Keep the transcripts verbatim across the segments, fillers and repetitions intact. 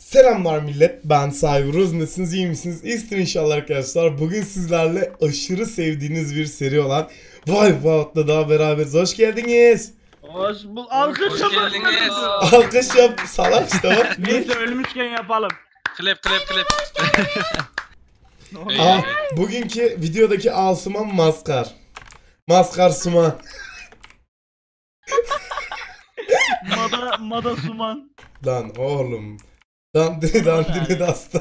Selamlar millet, ben Cyberuz. Nasılsınız, iyi misiniz? İyisin inşallah arkadaşlar. Bugün sizlerle aşırı sevdiğiniz bir seri olan Wipeout'la daha beraberiz. Hoş geldiniz. Hoş bulduk. Alkış geldiniz. Alkış yap, salak işte bak. Neyse ölmüşken yapalım. Klep klep klep. Aa, bugünkü videodaki Asuman Maskar. Maskar Suman. Mada, Mada Suman. Lan oğlum. Dandini dandini dastan.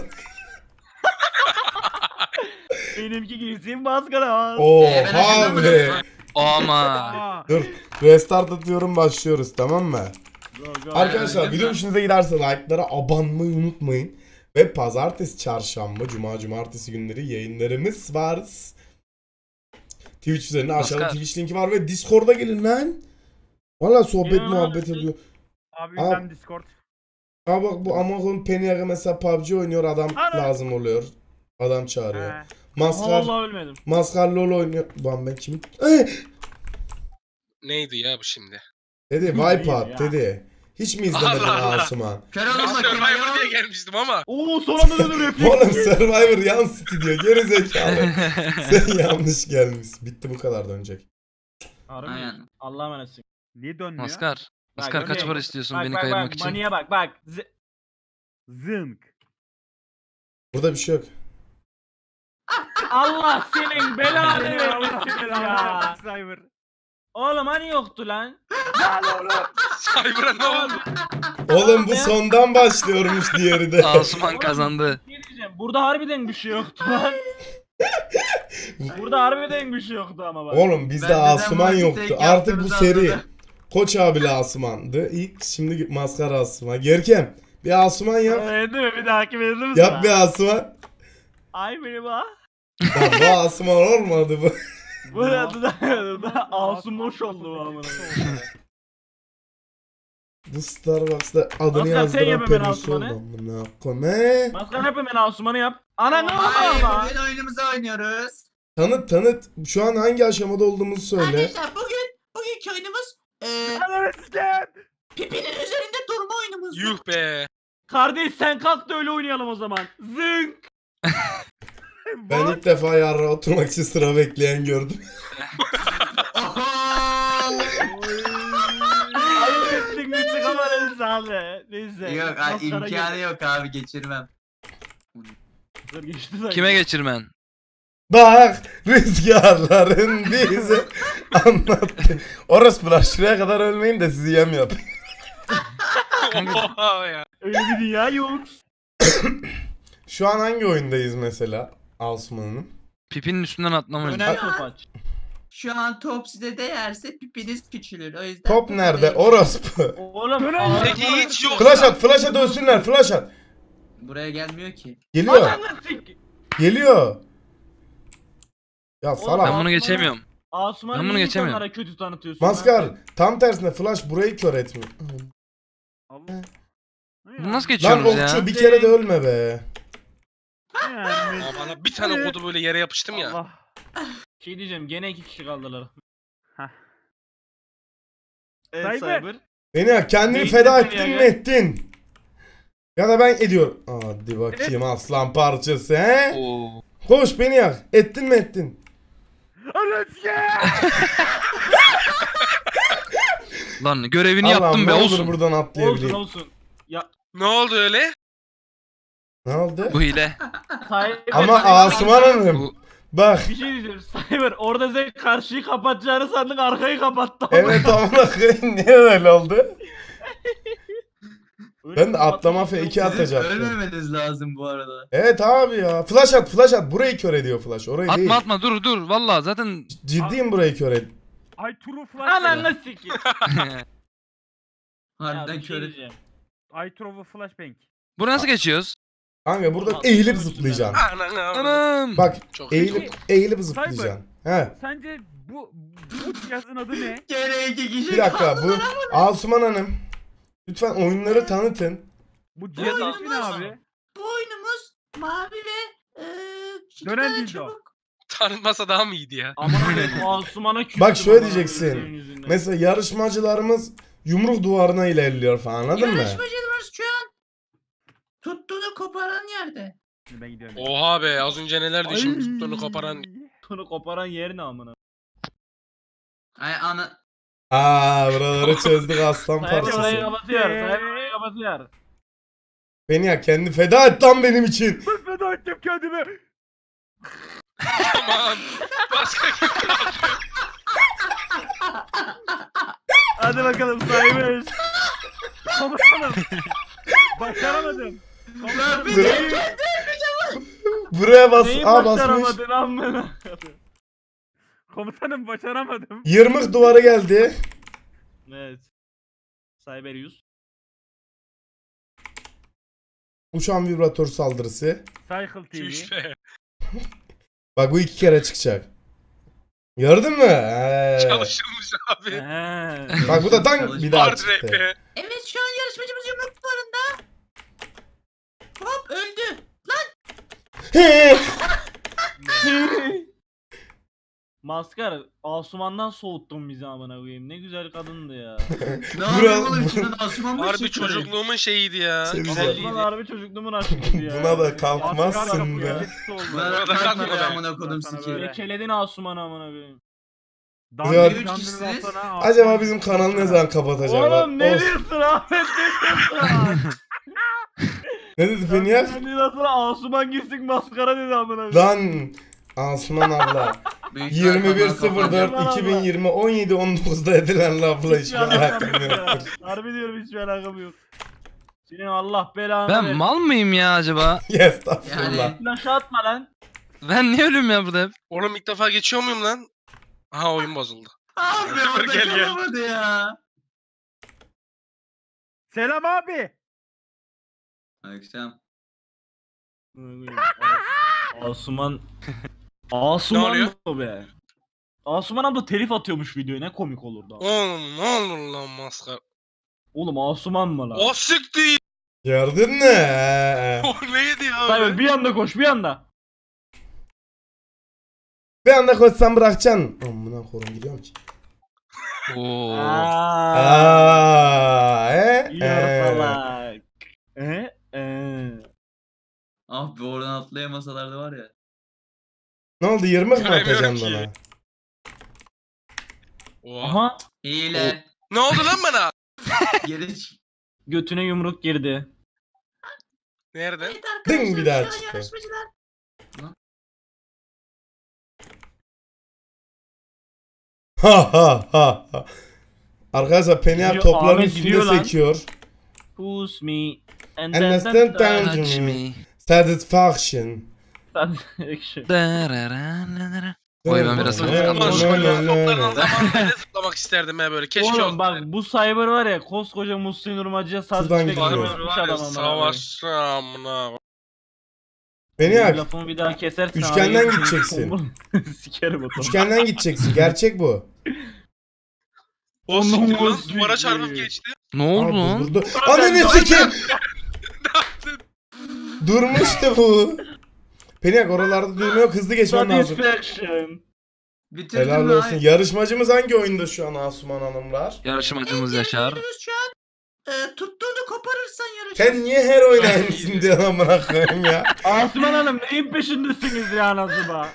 Benimki girsin maskara. Oha be. Ama. Dur, restart atıyorum, başlıyoruz, tamam mı? Go, go. Arkadaşlar video hoşunuza giderse like'lara abanmayı unutmayın. Ve pazartesi, çarşamba, cuma, cumartesi günleri yayınlarımız var. Twitch üzerinde aşağıda Maskar. Twitch linki var ve Discord'a gelin lan. Valla sohbet Ya. muhabbet ediyor. Abi Aa. ben Discord. Aa bak, bu Amazon Penny'e mesela P U B G oynuyor, adam Ana. lazım oluyor. Adam çağırıyor. He. Maskar, Vallahi ölmedim. Maskar LoL oynuyor. Lan ben kimim? Eh! Neydi ya bu şimdi? Dedi Değil Wipeout ya. dedi. Hiç mi izlemedin Allah Allah. Asuman? Kör olma Survivor diye gelmiştim ama. Oo son anda dedim refleks. Oğlum Survivor yan stüdyo, geri zekalı. Sen yanlış gelmiş. Bitti, bu kadar dönecek. Harbi mi? Aynen. Allah'a emanetsin. Niye dönmüyor? Maskar. Maskar Bak, kaç bak, para istiyorsun bak, beni bak, kayırmak bak, için? Maniye bak bak. Z- Zınk. Burada bir şey yok. Allah senin belanı versin ya. Cyber. Oğlum hani yoktu lan? Cyber'a ne oldu? Oğlum bu sondan başlıyormuş diğeri de. Asuman kazandı. Bir şey diyeceğim. Burada harbiden bir şey yoktu lan. Burada harbiden bir şey yoktu ama bak. Oğlum bizde Ben neden Asuman vakit yoktu. tek Artık bu yaptığınızı seri anladım. Koç abiyle Asuman'dı. İlk, şimdi Maskar Asuman. Görkem bir Asuman yap. Evet değil mi? Bir dahaki verir misin? Yap bir Asuman. Ay benim ha. Lan bu Asuman olmadı bu. Bu adı da, da Asum hoş oldu amına. Bu Starbucks'ta adını Maskar, sen yap yazdıran hemen perisi oldu. Asuman'ı. Amına koyayım. Maskan hep hemen Asuman'ı yap. Ana ne oldu Hayır, ama? bugün oyunumuzu oynuyoruz. Tanıt tanıt. Şu an hangi aşamada olduğumuzu söyle. Arkadaşlar bugün, bugünkü oyunumuz eee Pipi'nin üzerinde durma oyunumuz. Yuh be. Kardeş sen kalk da öyle oynayalım o zaman. Zınk. Ben ilk defa yarra oturmak için sıra bekleyen gördüm. Ayıp ettik mi çık ama neyse abi. Neyse. Yok ay, Maskara imkanı gel. yok abi, geçirmem. Dur, geçti zaten. Kime geçirmen? Bak rüzgarların bize anlattı. Orası bırak, şuraya kadar ölmeyin de sizi yem yap. Oha ya. Öyle bir dünya yok. Şu an hangi oyundayız mesela Asuman'ın? Pipinin üstünden atlama oyunu. Önemli topaç. Şu an top size değerse pipiniz küçülür. O yüzden Top nerede? Orospu. Oğlum. Peki hiç yok. Flash at, flash at, dönsünler, flash at. Buraya gelmiyor ki. Geliyor, Ananı sik. geliyor. Ya Oğlum, salak. Ben bunu geçemiyorum. Asuman'ı Ben bunu niye geçemiyorum. insanlara kötü tanıtıyorsun? Maskar, lan? tam tersine flash burayı kör etmiyor. Allah. Bunu nasıl Lan geçiyorsunuz ya? okçu bir kere de ölme be. Yani. Aa, bana bir tane kodu böyle yere yapıştım ya. Allah. Şey diyeceğim gene iki kişi kaldılar. Hah. Evet Cyber. Cyber. Beni ya kendini Neyse, feda beni ettin ya. mi ettin? Ya da ben ediyorum. Hadi bakayım aslan parçası he. Oo. Koş beni yak. Ettin mi ettin? Alaska. Lan görevini Allah'ım, yaptım ne be olur olsun. buradan Olsun atlayabileyim. olsun. Ya Ne oldu öyle? Ne oldu? Bu hile. Cyber. Ama Cyber- Asuman Hanım Bu bak. Bir şey diyeceğim Cyber orada sen karşıyı kapatacağını sandık arkayı kapattı. Evet amına koyayım, niye öyle oldu? Öyle Ben de bir atlama atış F iki yok. Sizin atacaktım. ölmemeniz lazım bu arada. Evet abi ya. Flash at, flash at. Burayı kör ediyor flash. Orayı değil. atma atma dur dur valla zaten. Ciddiyim, burayı kör et. Ay true flash. Ananı sikeyim. Harbiden Ya, bir şey kör. diyeceğim. Ay true flashbang. Buraya nasıl geçiyoruz? Kanka burada Olmaz. eğilip Olmaz. zıplayacaksın. Ananı avradım. Bak Bak. Çok eğilip eğilip zıplayacaksın. He. Sence bu bu cihazın adı ne? Gene iki kişi Bir dakika, bu kaldılar. Asuman Hanım. Lütfen oyunları tanıtın. Bu cihazın Oyunumuz- ismi ne abi? Bu oyunumuz mavi ve eee Dönen çıkıdan dildo. çabuk. Tanıtmasa daha mı iyiydi ya? Aman Allah'ım Asuman'a küstüm. Bak şöyle amına diyeceksin. koyayım senin yüzünden. Mesela yarışmacılarımız yumruk duvarına ilerliyor falan, anladın mı? Yarışmacılarımız şu an tuttuğunu koparan yerde. Ben gidiyorum. Oha be az önce neler diyor şimdi Ay. tuttuğunu koparan. Bunu koparan yer ne amına? Ay ana. Aa buraları çözdük aslan Sayın orayı parçası. kapatıyor. Sayın orayı kapatıyor. Beni ya kendi feda et lan benim için. Ben feda ettim kendimi. Aman. Başka kim kaldı? Hadi bakalım saymış. Komutanım. Başaramadım. Lan Komutanım. beni Buraya bas. Neyi Aa basmış. başaramadın amına? Komutanım başaramadım. Yırmık duvarı geldi. Evet. Cyber yüz. Uçan vibratör saldırısı. Cycle T Çüş V. be. Bak bu iki kere çıkacak. Gördün mü? He. Çalışılmış abi. He. Bak bu da dan bir daha Hard çıktı. rap be. Evet şu an yarışmacımız yumruk duvarında. Hop öldü. He. Maskar, Asuman'dan soğuttun bizi amına koyayım. Ne güzel kadındı ya. Ne yapayım Bura- oğlum içinden Asuman mı Harbi çıktı? çocukluğumun şeyiydi ya. Şey güzel. Asuman Güzeliydi. harbi çocukluğumun aşkıydı ya. Buna da kalkmazsın Maskara be. kapıyor, oldu. Bana Bana da kalkma be kalkma be. amına kodum Sana siki. böyle. Lekeledin Asuman amına koyayım. Güzel. Dandini Üç dandini kişisiniz. lafına- Acaba bizim kanalı ne zaman kapatacaklar? Oğlum ne Of. diyorsun Ahmet, ne diyorsun? Ne dedi Fenyal? Ondan sonra Asuman girsin maskara dedi amına koyayım. Lan Asuman abla. Büyük yirmi bir kalkma, sıfır kalkma. dört iki bin yirmi on yedi on dokuzda edilen lafla hiçbir Hiçbir alakam alakam yok ya. yok. Harbi diyorum hiçbir alakam yok. Senin Allah belanı Ben versin. mal mıyım ya acaba? Estağfurullah. Yani- Flaşı atma lan. Ben niye ölüyorum ya burada hep? Oğlum ilk defa geçiyor muyum lan? Aha oyun bozuldu. Abi orada Gel, gel. kalamadı ya. Selam abi. Akşam. Asuman Ne Asuman oluyor? mı be? Asuman abla telif atıyormuş videoya, ne komik olurdu. Oğlum ne olur lan maskar. Oğlum Asuman mı lan? O siktir. Gördün mü? He. O neydi ya? Hayır, öyle? bir anda koş bir anda. Bir anda koşsan bırakacaksın. Amına korum gidiyorum ki. Oo. Aaa. Aa, he? Yiyor He. salak. E? E. Ah be oradan atlayamasalardı var ya. Ne oldu yırmık mı Göremiyorum atacaksın ki. bana? Oha. Aha. Hile. Ne oldu lan bana? Geri çık. Götüne yumruk girdi. Nerede? Evet arkadaşlar Ding bir daha şu an çıktı. yarışmacılar. Ha ha ha ha. Arkadaşlar Peniel Gidiyor, topların Ahmet üstünde gidiyor lan. sekiyor. Who's me? And Understand then down. Touch me. Satisfaction. Action. Darararara. Oy ben biraz hafif Lan, kaldım. lan, Şu lan, topların lan. zamanında zıplamak isterdim ya böyle. Keşke Oğlum olsa. bak bu cyber var ya, koskoca Muhsin Nurmacı'ya saz Şuradan çekmek gidiyor. yapmış Var ya, adam amına koyayım. savaşamına. Peniel Lafımı bir daha kesersin. Üçgenden abi. gideceksin. Sikerim o zaman. üçgenden gideceksin. Gerçek bu. O siktir lan Onun duvara o çarpıp siktir. geçti. Ne Aa, oldu lan? durdu. Ananı sikeyim. Durmuştu bu. Peniel oralarda durma yok. Hızlı geçmen lazım. Satisfaction. Bitirdim Helal lan. olsun. Yarışmacımız hangi oyunda şu an Asuman Hanımlar? Yarışmacımız Yaşar. Yarışmacımız şu an e, tuttuğunu koparırsan yarışırız. Sen niye her oyuna aynısın diye amına koyayım ya. Asuman Hanım neyin peşindesiniz ya Nazıba?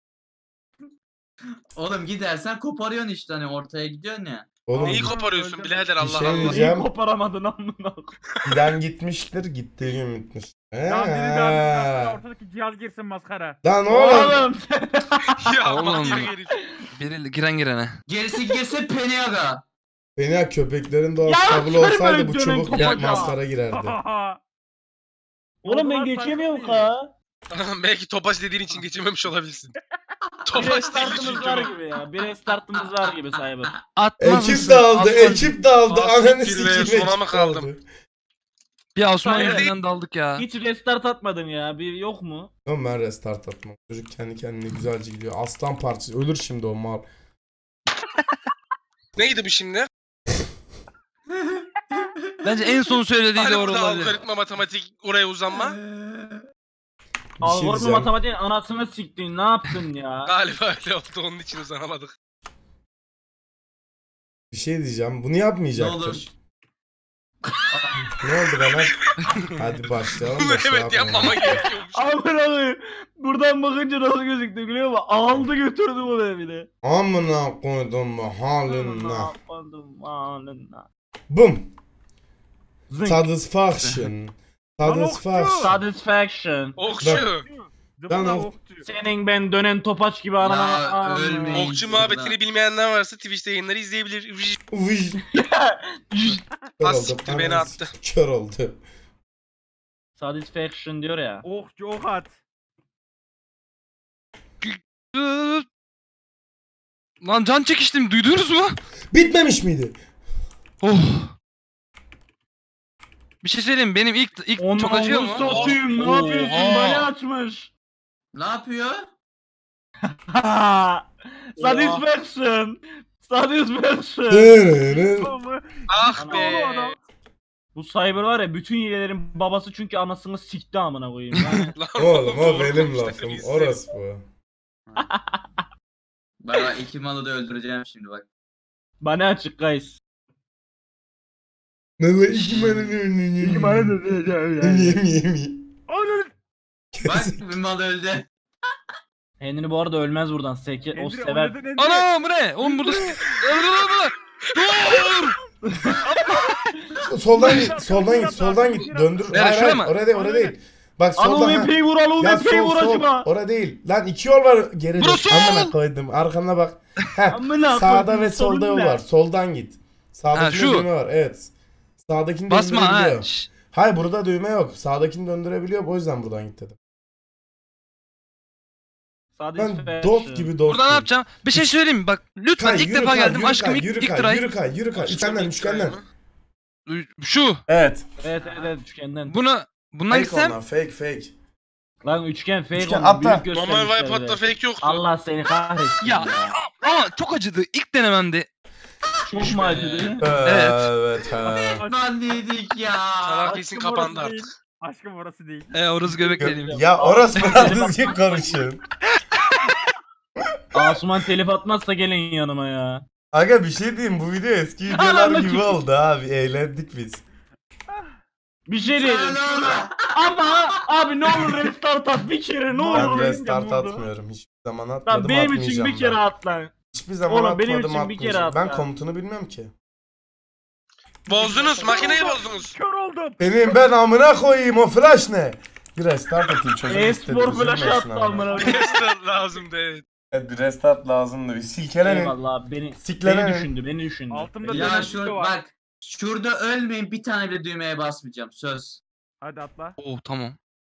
Oğlum gidersen koparıyorsun işte hani ortaya gidiyorsun ya. Oğlum Neyi koparıyorsun öldüm. birader Bir Allah şey Allah. diyeceğim. Neyi Cem. koparamadın amına koyayım? giden gitmiştir, gittiği gün bitmiş. He. Dandini dandini lafına ortadaki cihaz girsin maskara. Lan oğlum. Oğlum Ya Oğlum. Allah herif. Biri giren girene. Gerisi girse Peniaga. Peniel köpeklerin doğası Ya kabul sen olsaydı böyle bu dönen çubuk kopacak. maskara girerdi. Oğlum ben Oldular, geçemiyorum saygı ka. Belki Topaç dediğin için geçememiş olabilirsin. Bir Topaç değil restartımız çünkü var bu. gibi ya. Bir restartımız var gibi Cyber. Atmaz Ekip mısın? dağıldı, Aslan. ekip dağıldı. Ah, Ananı siktir be, sikeyim sona mı ekip kaldım? dağıldı. Bir Osman Hayır. yüzünden daldık ya. Hiç restart atmadın ya. Bir yok mu? Oğlum ben restart atmam. Çocuk kendi kendine güzelce gidiyor. Aslan parçası. Ölür şimdi o mal. Neydi bu şimdi? şey Bence en son söylediği Hani doğru burada Ee, algoritma olabilir. matematik oraya uzanma. Bir şey Algoritma diyeceğim. matematiğin anasını siktin. Ne yaptın ya? Galiba öyle oldu onun için uzanamadık. Bir şey diyeceğim. Bunu Ne yapmayacaktım. olur. Ne oldu bana? Hadi başlayalım da şey Evet yapmayalım. yapmama gerekiyormuş. Amına koyayım. Buradan bakınca nasıl gözüktü biliyor musun? Aldı götürdü bu beni de. Amına koydum bu Ne haline. yapmadım haline. Bum. Zınk. Satisfaction. Satisfaction. Satisfaction. Okçu. Ben o- okçu. Senin ben dönen topaç gibi anama. Ya, anama- ölmeyin. Okçu muhabbetini bilmeyenler varsa Twitch'te yayınları izleyebilir. Vıj. Uy. Kör Az oldu. siktir, beni Ananı attı. s- Kör oldu. Satisfaction diyor ya. Okçu ok at. Lan can çekiştim, duydunuz mu? Bitmemiş miydi? Oh. Bir şey söyleyeyim mi? Benim ilk ilk Onu çok acıyor mu? satayım. Ne Oha. yapıyorsun? Bana açmış. Ne yapıyor? Satisfaction. Satisfaction. Dırırır. Ama Ah Ana. be. Bu Cyber var ya bütün hilelerin babası çünkü anasını sikti amına koyayım. Yani. Lan Oğlum o doğru benim konuşlar, lafım. biz de- Orası bu. Bak bak iki malı da öldüreceğim şimdi bak. Bana açık guys. Ne var iki bana İki bana da diyeceğim yani. Yem yem yem. Ananı Bak bir mal öldü. Henry bu arada ölmez buradan. Seke, o Endri sever. oynadın Endri. Ana bu ne? Oğlum burada... Dur! Soldan git, soldan git, soldan git. Döndür. Nereye, Hayır, şuraya hayır, mı? oraya değil, oraya değil. Bak Anıl soldan. ha. epey vur, Anıl Ya epey sol vur sol. acaba. Orada değil. Lan iki yol var geride. Burası Amına sol. koydum. Arkana bak. Heh. Amına Sağda koydum, ve solda sorun yol ne? var. Soldan git. Sağdakinde Ha, şu. düğme var. Evet. Sağdakini Basma ha. döndürebiliyor. Şş. Hayır burada düğme yok. Sağdakini döndürebiliyor. O yüzden buradan git dedim. Satisfaction. Ben dost gibi dost. Burada ne yapacağım? Bir şey söyleyeyim mi? Bak lütfen Kay, ilk yürü defa kay, geldim. yürü Aşkım kay, ilk, yürü ilk kay, try. Yürü kay, yürü kay. Üçgenden, üçgenden. Şu. Evet. Evet evet evet üçgenden. Bunu bundan Fake gitsem. onlar, fake fake. Lan üçgen fake Üçgen, oldu. atla. Büyük Normal göstermişler Vipe'da bir de. fake yoktu. Allah seni kahretsin Ya. ya. Ama çok acıdı. İlk denememde. Çok mu acıdı? Evet. Evet. ha. Lan dedik ya. Kanal kesin Aşkım kapandı orası artık. değil. Aşkım orası değil. E orası göbek deliğim. Ya orası biraz düzgün konuşun. Asuman telif atmazsa gelin yanıma ya. Aga bir şey diyeyim, bu video eski videolar Ananı gibi sikeyim. oldu abi, eğlendik biz. Bir şey diyeceğim. Sen oğlum. Ama abi ne olur restart at bir kere ne olur. Ben ya restart burada. atmıyorum, hiçbir zaman atmadım, Lan benim için atmayacağım bir kere ben. at lan. Hiçbir zaman Oğlum, benim atmadım, için bir kere atmayacağım. at Ben lan. komutunu bilmiyorum ki. Bozdunuz, makineyi bozdunuz. Kör oldum. Benim ben amına koyayım, o flash ne? Bir restart atayım, çocuk istedi, E-spor flash üzülmesin attı amına. Restart lazımdı evet. Evet, bir restart lazımdı, bir silkelenin. Eyvallah beni, Siklenenin. beni düşündü beni düşündü. Altımda Ya dönen şu video var. bak. Şurada ölmeyin, bir tane bile düğmeye basmayacağım söz. Hadi atla. Oh tamam.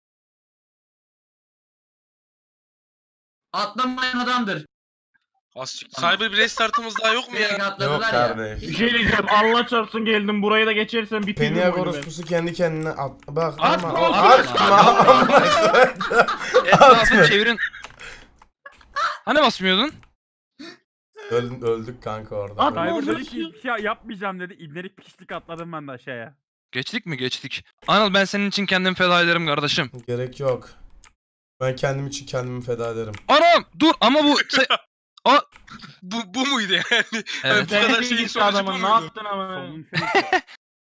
Atlamayan adamdır. Asik. Cyber bir restartımız daha yok mu Direkt ya? Yok atladılar ya. kardeş. Bir şey diyeceğim Allah çarpsın geldim burayı da geçersen bitiririm Peniak oyunu ben. orospusu kendi kendine at. Bak Atma, ama o atma. atma. Etrafı çevirin. Hani basmıyordun? Öldük, öldük kanka orada. Atma. Öldük. Cyber dedi ki hiçbir şey yapmayacağım dedi. İbnelik pişlik atladım ben de aşağıya. Geçtik mi? Geçtik. Anıl ben senin için kendimi feda ederim kardeşim. Gerek yok. Ben kendim için kendimi feda ederim. Anam dur ama bu... se- Aa, Bu, bu muydu yani? evet. Bu kadar Sen şeyin gitti sonucu bu adamın ne muydu? yaptın ama? Solun fake.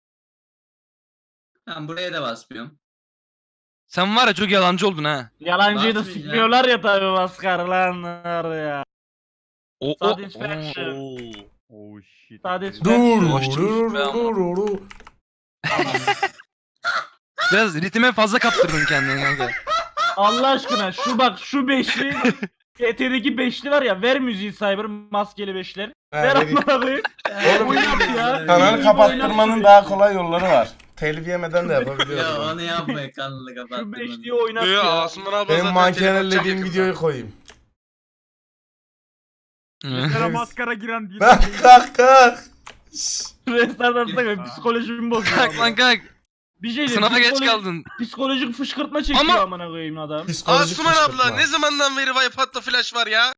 Ben buraya da basmıyorum. Sen var ya çok yalancı oldun ha. Yalancıyı da Basmayın ya. sikmiyorlar ya tabi maskarlanlar ya. O, o, Satisfaction. Oo. Oh shit. Satisfaction. Dur Ulaştırmış dur be ama. dur dur dur. Biraz ritme fazla kaptırdın kendini kanka. Allah aşkına şu bak şu beşli G T'deki beşli var ya ver müziği Cyber maskeli beşler. Ha, Ver vereyim. amına koyayım. Oğlum Oynat ya. kanalı İyi kapattırmanın oynat. daha kolay yolları var. Telif yemeden de Ya yapabiliyorum. onu yapmayın, kanalı Şu kapattım. beşliyi oynat Yo, ya. Asuman abla Benim zaten mankenellediğim telefon videoyu koyayım. Mesela maskara giren bir Lan kalk kalk. Şşş. Restart atsana psikolojimi bozuyor. Kalk lan kalk. Bir şey diyeyim. Sınava geç psikolo- kaldın. Psikolojik fışkırtma çekiyor Ama- amına koyayım adam. Psikolojik Asuman abla kışkırtma. ne zamandan beri Vipe'da flash var ya?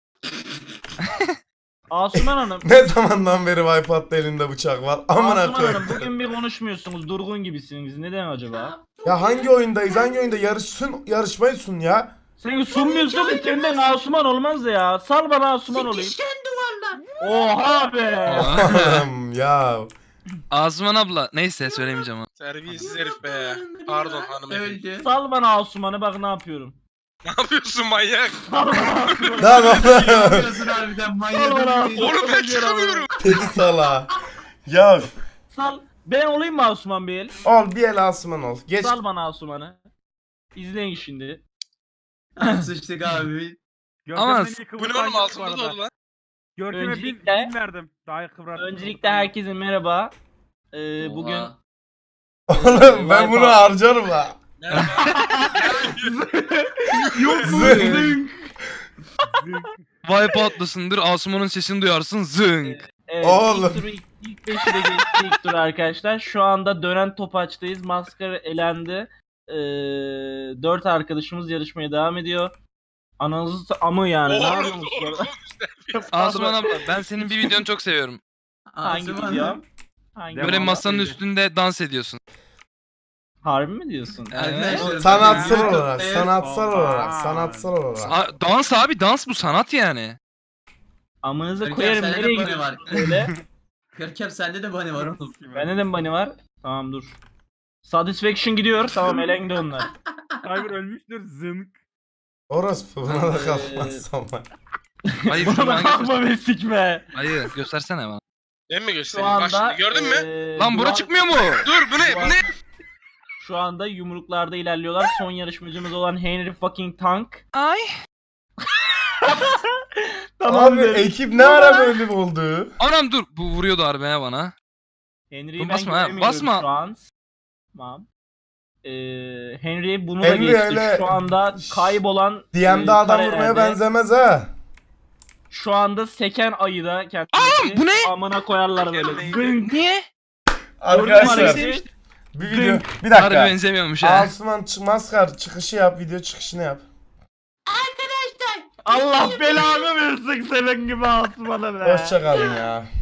Asuman Hanım. Ne zamandan beri Wipeout'ta elinde bıçak var? Amına Asuman Hanım koyayım. bugün bir konuşmuyorsunuz. Durgun gibisiniz. Neden acaba? Ya hangi oyundayız? Hangi oyunda yarışsın? Yarışmayı sun ya. Sen sunmuyorsun ki senden Asuman olmaz ya. Sal bana Asuman olayım. Sikişken duvarlar. Oha be. Oğlum ya. Asuman abla. Neyse söylemeyeceğim onu. Terbiyesiz herif be. Pardon hanımefendi. Öldü. Sal bana Asuman'ı bak ne yapıyorum. Ne yapıyorsun manyak? Sal bana Asuman'ı. Lan oğlum. Yapıyorsun harbiden manyak. Sal bana Asuman'ı. Oğlum ben çıkamıyorum. Kedi sala. Ya Sal. Ben olayım mı Asuman bir el? ol bir el Asuman ol. Geç. Sal bana Asuman'ı. İzleyin şimdi. Sıçtık abi. Ama Görkem'den iyi Bu ne kıvırtan oğlum yok bu altımda arada. da oldu lan. Görkem'e bin, Öncelikle- bin verdim. Daha iyi kıvırtan. Öncelikle herkese merhaba. Ee, bugün Oğlum ben bunu harcarım ha. yok Zınk. Wipe atlasındır. Asuman'ın sesini duyarsın. Zınk. Evet, Oğlum. ilk turu ilk, ilk beşi de geçti ilk tur arkadaşlar. Şu anda dönen topaçtayız. Maskara elendi. Ee, dört arkadaşımız yarışmaya devam ediyor. Ananızı amı yani. Ne Oğlum, yapıyorsunuz? oğlum. Asuman abla ben senin bir videonu çok seviyorum. Hangi Asuman. video? Hangi Devam. Böyle video? masanın üstünde dans ediyorsun. Harbi mi diyorsun? Evet. Sanatsal Evet. olarak, sanatsal Aa. olarak, sanatsal olarak. A- dans abi dans bu sanat yani. Amınıza Görkem, koyarım. sende de Nereye bunny gidiyorsun var. böyle? Görkem sende de bunny var oğlum. Bende de mi bunny var? Tamam dur. Satisfaction gidiyor. Tamam elendi onlar. Cyber ölmüştür zınk. Orospu buna da Ee, kalmazsam ben. Hayır şu Bana an kalkma be sikme. Hayır göstersene bana. Ben mi Şu göstereyim? Bak anda şimdi gördün mü? ee, Lan bura duvar- çıkmıyor mu? Dur bu ne? Bu ne? Şu anda yumruklarda ilerliyorlar. Son yarışmacımız olan Henry fucking Tank. Ay. Abi ekip ne ara böyle oldu? Anam dur. Bu vuruyordu harbaya bana. Henry'i Dur, ben basma ha, göremiyorum basma. şu an. Tamam. Ee, Henry bunu da Henry geçti. öyle- Şu anda kaybolan D M'de e, adam vurmaya karelerde benzemez ha. Şu anda seken ayı da kendisi. Anam, bu ne? Amına koyarlar böyle. Zınk. Niye? Arkadaşlar Maalesef. bir video bir Harbi dakika. benzemiyormuş ha. Asuman çık- maskar çıkışı yap, video çıkışını yap. Allah belanı versin senin gibi Asuman'a be. Hoşça kalın ya.